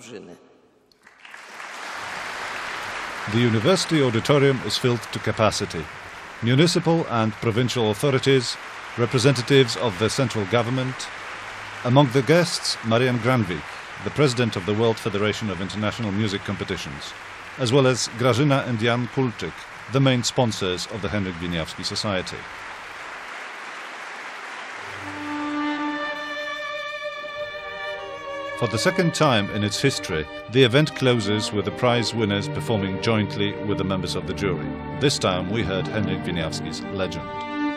The university auditorium is filled to capacity. Municipal and provincial authorities, representatives of the central government. Among the guests, Marian Granvik, the president of the World Federation of International Music Competitions, as well as Grażyna and Jan Kulczyk, the main sponsors of the Henryk Wieniawski Society. For the second time in its history, the event closes with the prize winners performing jointly with the members of the jury. This time we heard Henryk Wieniawski's Legend.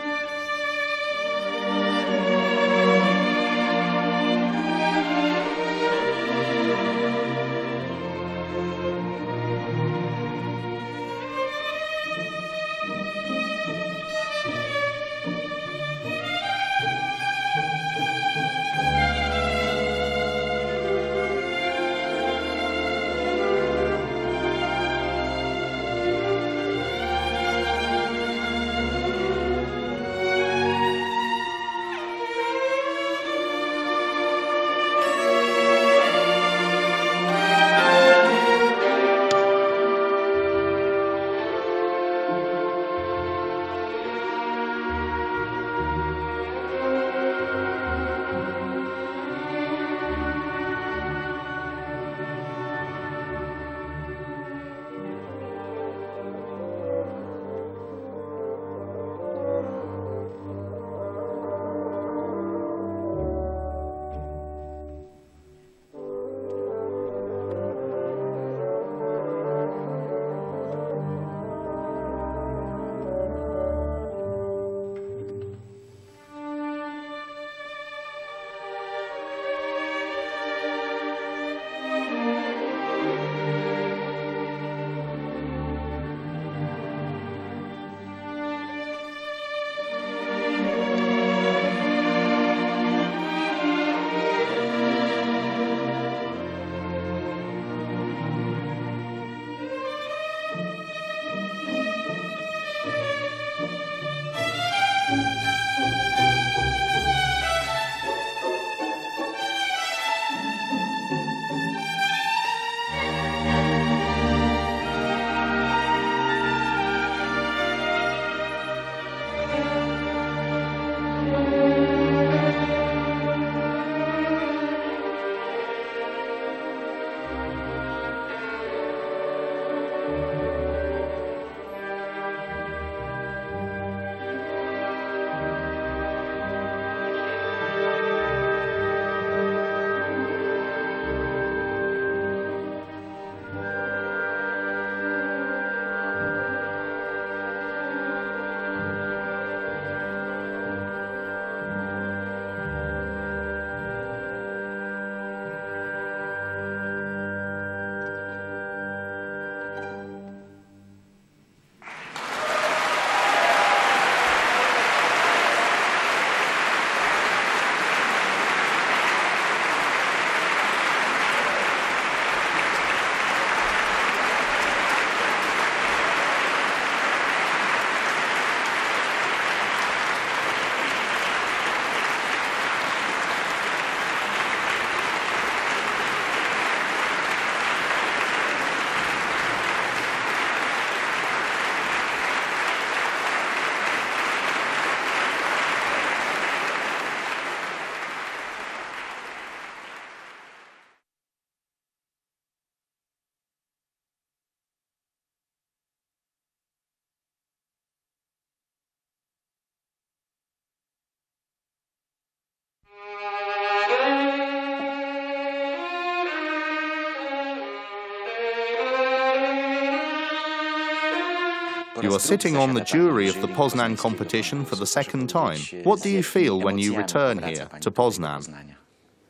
You are sitting on the jury of the Poznan competition for the second time. What do you feel when you return here to Poznan?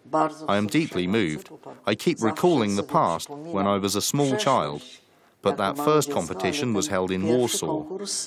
I am deeply moved. I keep recalling the past when I was a small child, but that first competition was held in Warsaw.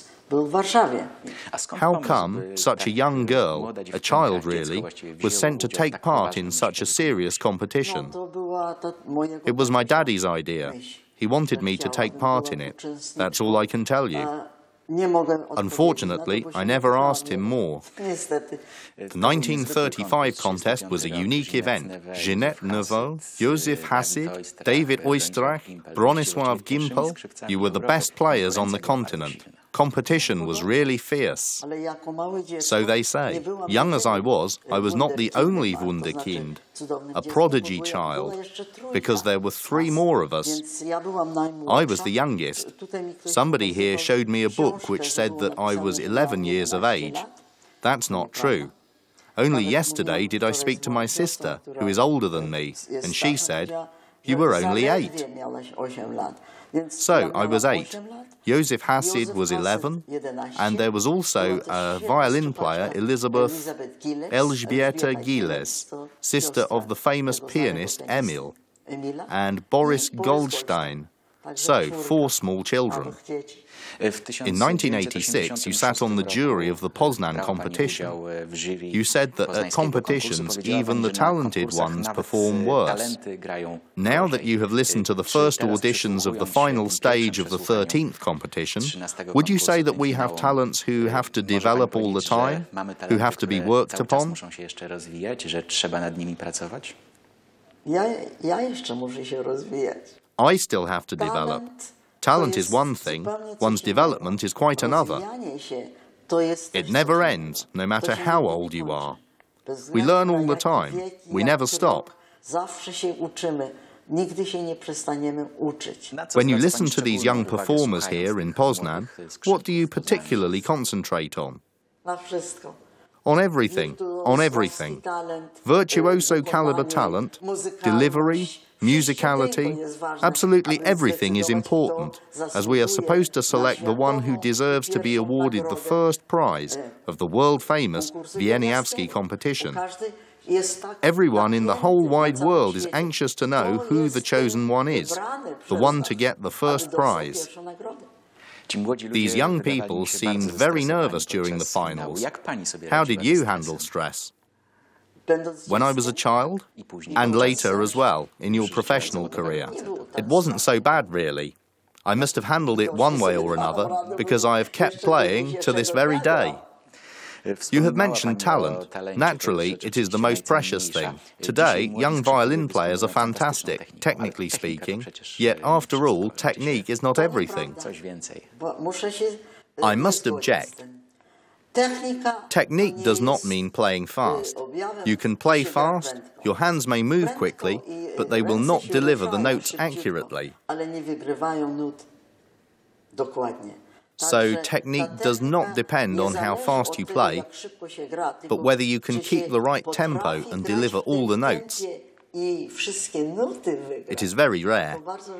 How come such a young girl, a child really, was sent to take part in such a serious competition? It was my daddy's idea. He wanted me to take part in it. That's all I can tell you. Unfortunately, I never asked him more. The 1935 contest was a unique event. Ginette Neveu, Józef Hasid, David Oistrakh, Bronisław Gimpel, you were the best players on the continent. Competition was really fierce. So they say. Young as I was not the only Wunderkind, a prodigy child, because there were 3 more of us. I was the youngest. Somebody here showed me a book which said that I was 11 years of age. That's not true. Only yesterday did I speak to my sister, who is older than me, and she said, "You were only 8. So I was 8. Józef Hasid was 11, and there was also a violin player, Elżbieta Giles, sister of the famous pianist Emil, and Boris Goldstein. So, 4 small children. In 1986, you sat on the jury of the Poznan competition. You said that at competitions, even the talented ones perform worse. Now that you have listened to the first auditions of the final stage of the 13th competition, would you say that we have talents who have to develop all the time, who have to be worked upon? I still have to develop. Talent is one thing, one's development is quite another. It never ends, no matter how old you are. We learn all the time. We never stop. When you listen to these young performers here in Poznan, what do you particularly concentrate on? On everything, on everything. Virtuoso caliber talent, delivery, musicality, absolutely everything is important, as we are supposed to select the one who deserves to be awarded the first prize of the world-famous Wieniawski competition. Everyone in the whole wide world is anxious to know who the chosen one is, the one to get the first prize. These young people seemed very nervous during the finals. How did you handle stress? When I was a child, and later as well, in your professional career, it wasn't so bad, really. I must have handled it one way or another, because I have kept playing to this very day. You have mentioned talent. Naturally, it is the most precious thing. Today, young violin players are fantastic, technically speaking, yet after all, technique is not everything. I must object. Technique does not mean playing fast. You can play fast, your hands may move quickly, but they will not deliver the notes accurately. So technique does not depend on how fast you play, but whether you can keep the right tempo and deliver all the notes. It is very rare.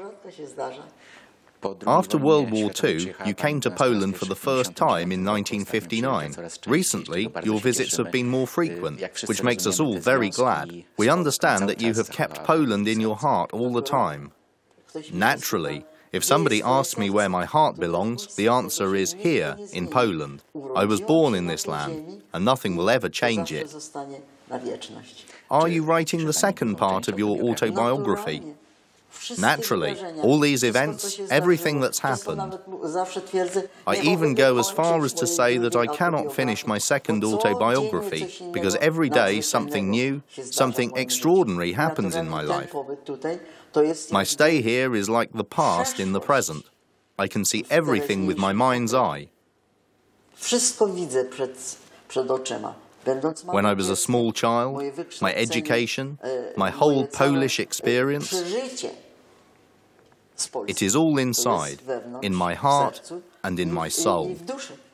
After World War II, you came to Poland for the first time in 1959. Recently, your visits have been more frequent, which makes us all very glad. We understand that you have kept Poland in your heart all the time. Naturally, if somebody asks me where my heart belongs, the answer is here, in Poland. I was born in this land, and nothing will ever change it. Are you writing the second part of your autobiography? Naturally, all these events, everything that's happened. I even go as far as to say that I cannot finish my second autobiography, because every day something new, something extraordinary happens in my life. My stay here is like the past in the present. I can see everything with my mind's eye. When I was a small child, my education, my whole Polish experience, it is all inside, in my heart and in my soul.